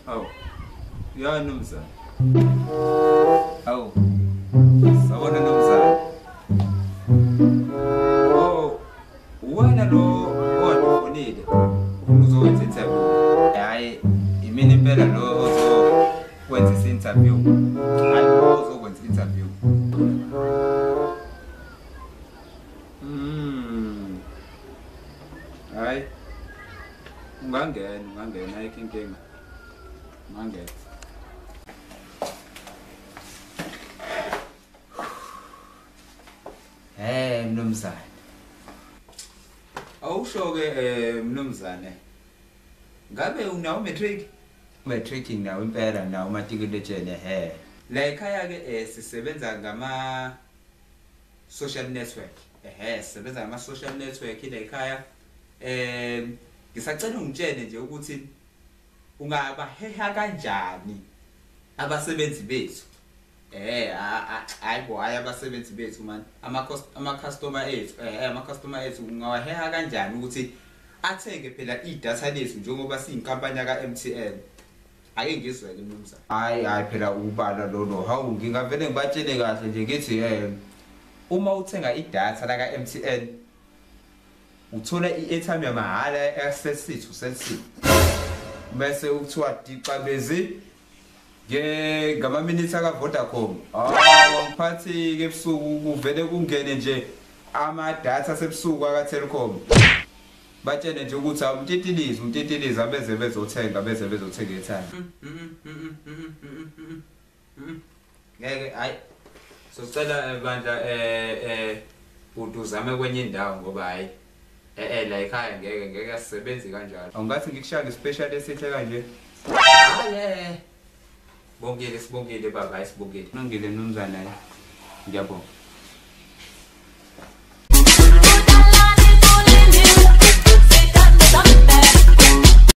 Awu. Ya nomzana. Awu. Sawona nomzana. Oh. Wena lo owafonile. Uzokwenza interview. Hayi, imini impela lo ozokwenza interview. Hayi, uzokwenza interview. Hayi. Ungangena ayikho inkinga. Ungangena. Mnumzane. Awusho ke mnumzane. Ngabe unawo matric? Matric nawo impela nawo matriculation La ekhaya ke sisebenza ngama social network. Sisebenza ngama social network la ekhaya. Ngisacela ungitshele nje ukuthi ungabaheha kanjani abasebenzi bethu. Hayibo abasebenzi bethu man ama customer ethu ama customer ethu ungawaheha kanjani ukuthi athenge phela idatha lethu njengoba siyinkampani ka MTN. Ake ngizwele mnumzane. Hayi phela ubala lo hawu ngingavele ngibatshele kahle nje ngithi uma uthenga idatha la ka MTN uthola i-airtime yamahala access to Cell C. Bese ukuthiwa dicabezi ngama minutes aka Vodacom. Ngiphathi ke ebusuku kuvele kungene nje ama data sebusuku aka Telkom. Batshene nje ukuthi umtitilizi abeze bezothenga airtime. Ngeke hayi socela bandla uduzame kwenye indawo ngoba hayi la ekhaya ngeke asisebenzi kanjalo. Awungathi ngikushaya nge-special esihle kanje? Sibongile baba, sibongile. Nongile mnumzane. Ngiyabonga.